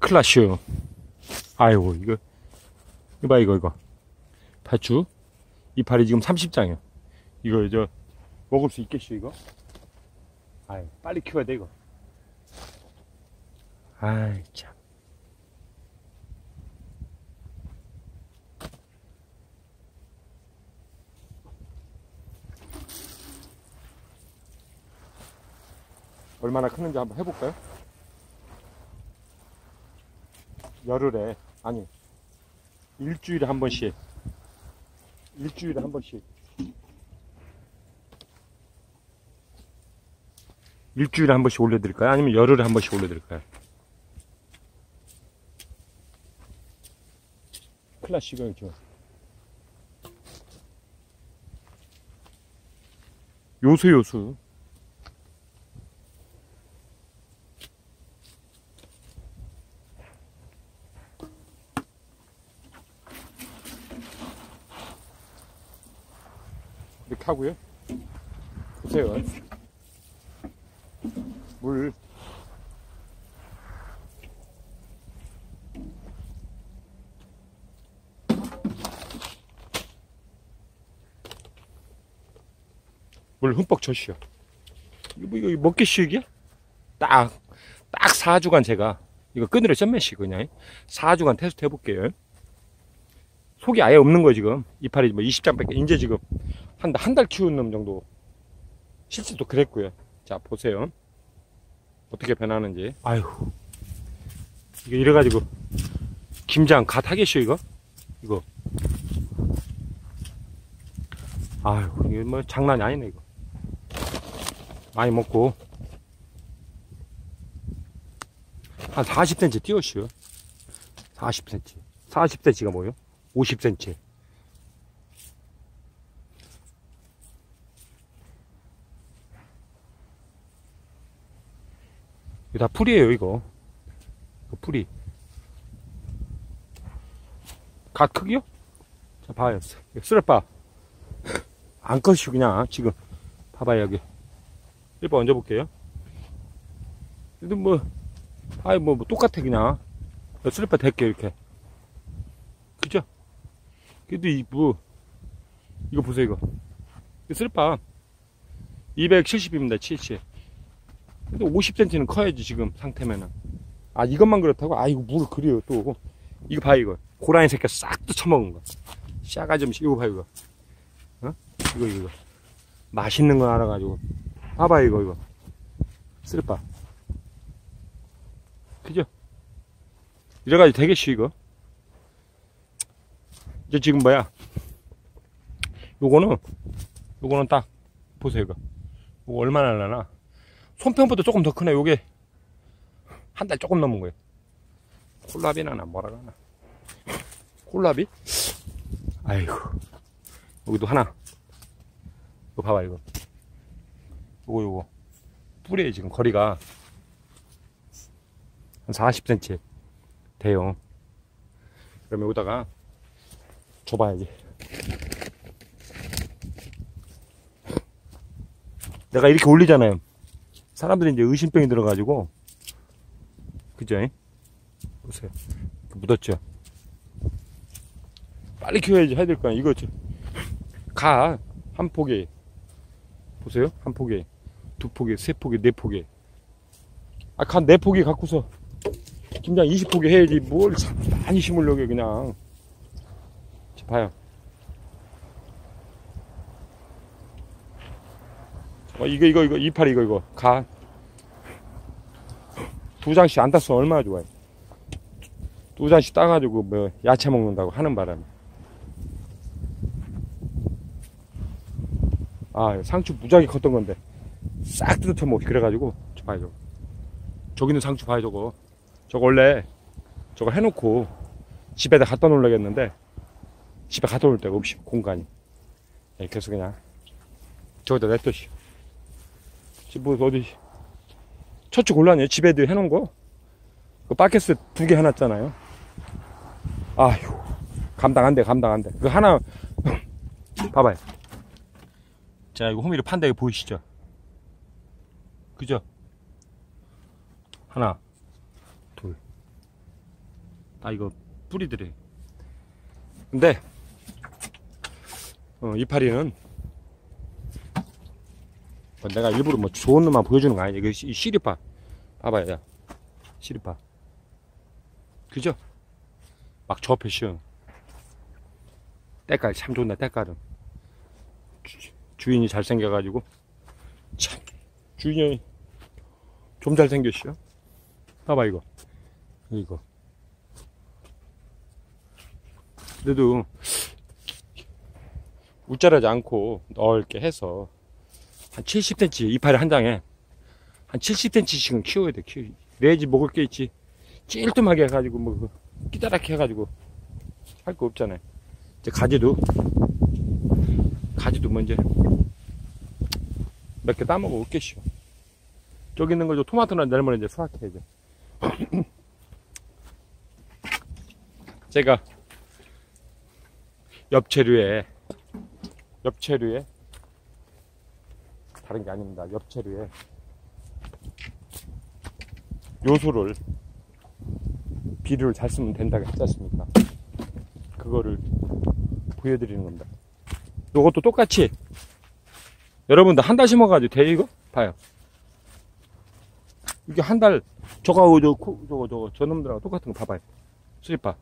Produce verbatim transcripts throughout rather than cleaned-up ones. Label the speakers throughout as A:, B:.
A: 클라슈. 아이고, 이거, 이거 봐, 이거, 이거. 배추. 이파리 지금 삼십 장이요. 이거, 저, 먹을 수 있겠슈, 이거? 아이, 빨리 키워야 돼, 이거. 아이, 참. 얼마나 크는지 한번 해볼까요? 열흘에, 아니, 일주일에 한 번씩. 일주일에 한 번씩. 일주일에 한 번씩 올려드릴까요? 아니면 열흘에 한 번씩 올려드릴까요? 클라시가 있죠. 요수, 요수. 이렇게 하고요. 보세요. 물. 물 흠뻑 젖시오. 이거, 이거 먹겠슈, 이게? 딱, 딱 사 주간 제가, 이거 끈으로 썸매시, 그냥. 사 주간 테스트 해볼게요. 속이 아예 없는 거예요, 지금. 이파리 뭐 이십 장밖에, 이제 지금, 한, 한 달 키우는 놈 정도. 실제도 그랬고요. 자, 보세요. 어떻게 변하는지. 아휴. 이거 이래가지고, 김장 갓 하겠슈, 이거? 이거. 아휴, 이거 뭐 장난이 아니네, 이거. 많이 먹고. 한 사십 센티미터 띄웠슈. 사십 센티미터. 사십 센티미터가 뭐요? 오십 센티미터. 이거 다 풀이에요, 이거. 이거 풀이. 갓 크기요? 자, 봐요. 쓰레빠. 안 컷이요, 그냥. 지금. 봐봐요, 여기. 일 번 얹어볼게요. 근데 뭐, 아이, 뭐, 뭐 똑같아, 그냥. 쓰레빠 될게요, 이렇게. 그죠? 그래도 이, 뭐, 이거 보세요, 이거. 이거 쓰레빠. 이백칠십입니다, 칠십. 근데 오십 센티미터는 커야지, 지금 상태면은. 아, 이것만 그렇다고? 아, 이거 물 그래요, 또. 이거 봐요, 이거. 고라니 새끼 싹 다 처먹은 거. 싸가지 없이, 이거 봐요, 이거. 어? 이거, 이거. 맛있는 거 알아가지고. 봐봐요, 이거, 이거. 쓰레빠. 그죠? 이래가지고 되겠슈, 이거. 이제 지금 뭐야. 요거는, 요거는 딱, 보세요, 이거. 이거 얼마나 하려나. 손편보다 조금 더 크네, 요게. 한 달 조금 넘은 거예요. 콜라비나, 뭐라 그러나. 콜라비? 아이고. 여기도 하나. 이거 봐봐, 이거. 요거, 요거. 뿌리에 지금 거리가 한 사십 센티미터 돼요. 그러면 여기다가 줘봐야지. 내가 이렇게 올리잖아요. 사람들이 이제 의심병이 들어가지고. 그죠? 보세요. 묻었죠? 빨리 키워야지 해야 될 거야. 이거, 가. 한 포기. 보세요. 한 포기. 두 포기, 세 포기, 네 포기. 아, 간 네 포기 갖고서 김장 이십 포기 해야지. 뭘 많이 심으려고 그냥. 자, 봐요. 어, 이거, 이거, 이거, 이파리, 이거, 이거. 가. 두 장씩 안 땄으면 얼마나 좋아요. 두 장씩 따가지고, 뭐, 야채 먹는다고 하는 바람에. 아, 상추 무지하게 컸던 건데. 싹 뜯어 먹기 그래가지고. 저 봐요, 저거. 저기 있는 상추 봐요, 저거. 저거 원래, 저거 해놓고, 집에다 갖다 놓으려겠는데, 집에 갖다 놓을 데가 없이, 공간이. 네, 그래서 그냥, 저기다 냅뒀시. 집, 뭐, 어디, 처치 곤란해요. 집에도 해놓은 거. 그 바켓스 두 개 해놨잖아요. 아휴, 감당 안 돼, 감당 안 돼. 그 하나, 봐봐요. 자, 이거 호미를 판다, 이거 보이시죠? 그죠? 하나, 둘, 다 이거 뿌리들이. 근데 어, 이파리는 뭐 내가 일부러 뭐 좋은 놈만 보여주는 거 아니야. 이거 시- 시리파 봐봐요. 야. 시리파 그죠? 막 접히시오. 때깔 참 좋네. 때깔은 주, 주인이 잘생겨가지고 참 주인이 좀 잘생겼시오. 봐봐 이거 이거. 그래도 웃자라지 않고 넓게 해서 한 칠십 센티미터 이파리 한 장에 한 칠십 센티미터씩은 키워야 돼. 키워. 내지 먹을 게 있지. 찔끔하게 해가지고 뭐 끼다랗게 해가지고 할 거 없잖아요. 이제 가지도 가지도 뭐 이제 몇 개 따먹어 없겠쇼. 저기 있는 거 토마토나 내일모레 이제 수확해야죠. 제가 엽채류에 엽채류에 다른 게 아닙니다. 엽채류에 요소를 비료를 잘 쓰면 된다고 했지 않습니까? 그거를 보여드리는 겁니다. 요것도 똑같이 여러분들 한 달 심어가지고 돼 이거? 봐요. 이게 한 달 저거 저 저거 저거 저놈들하고 똑같은 거 봐봐요. 수입봐.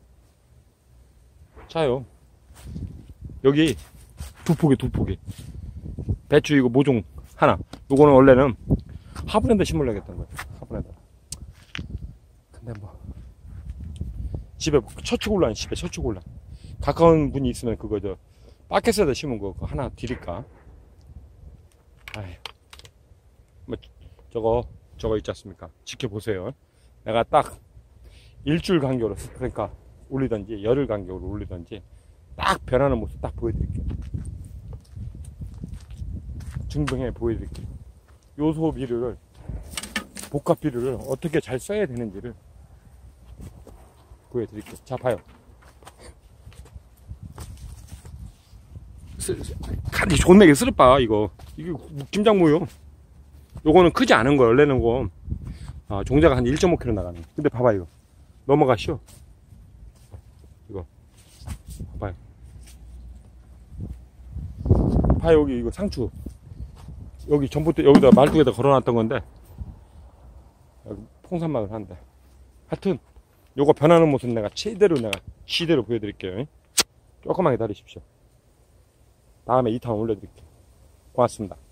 A: 자요. 여기 두 포기 두 포기. 배추 이거 모종 하나. 요거는 원래는 화분에다 심으려고 했던 거예요. 화분에다. 근데 뭐 집에 처추골란 집에 처추골란 가까운 분이 있으면 그거 저 바켓에다 심은 거 그거 하나 드릴까? 아휴. 뭐 저거 저거 있지 않습니까? 지켜보세요. 내가 딱 일주일 간격으로 그러니까 올리던지 열흘 간격으로 올리던지 딱 변하는 모습 딱 보여드릴게요. 증빙해 보여드릴게요. 요소 비료를 복합 비료를 어떻게 잘 써야 되는지를 보여드릴게요. 자 봐요. 간이 좋네. 이게 쓰르빠 이거 이게 김장무요. 요거는 크지 않은 거예요. 원래는 거 아, 종자가 한 일 점 오 킬로그램 나가네. 근데 봐봐 이거 넘어가시오. 이거 봐봐요. 봐 여기 이거 상추 여기 전부터 여기다 말뚝에다 걸어놨던 건데 여기 풍산막을 한대. 하여튼 요거 변하는 모습 내가 제대로 내가 시대로 보여드릴게요. 조금만 기다리십시오. 다음에 이 탄 올려드릴게요. 고맙습니다.